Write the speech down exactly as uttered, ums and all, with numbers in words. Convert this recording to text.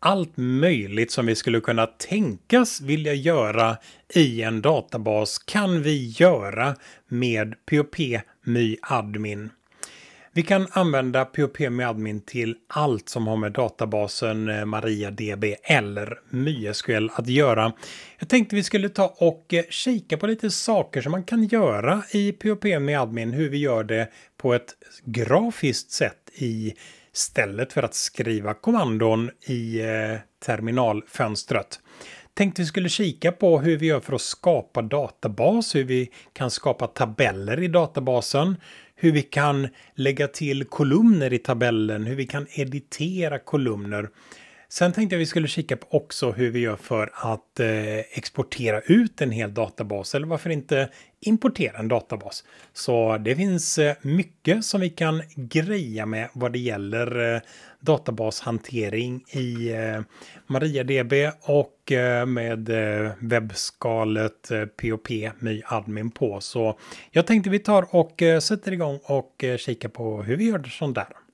allt möjligt som vi skulle kunna tänkas vilja göra i en databas kan vi göra med P O P.myadmin. Vi kan använda P O P.myadmin till allt som har med databasen MariaDB eller MySQL att göra. Jag tänkte vi skulle ta och kika på lite saker som man kan göra i P O P.myadmin, hur vi gör det på ett grafiskt sätt istället för att skriva kommandon i terminalfönstret. Tänkte vi skulle kika på hur vi gör för att skapa databas, hur vi kan skapa tabeller i databasen, hur vi kan lägga till kolumner i tabellen, hur vi kan editera kolumner. Sen tänkte jag vi skulle kika på också hur vi gör för att eh, exportera ut en hel databas, eller varför inte importera en databas. Så det finns eh, mycket som vi kan greja med vad det gäller eh, databashantering i eh, MariaDB och eh, med eh, webbskalet eh, P O P.myadmin på. Så jag tänkte vi tar och eh, sätter igång och eh, kikar på hur vi gör det sånt där.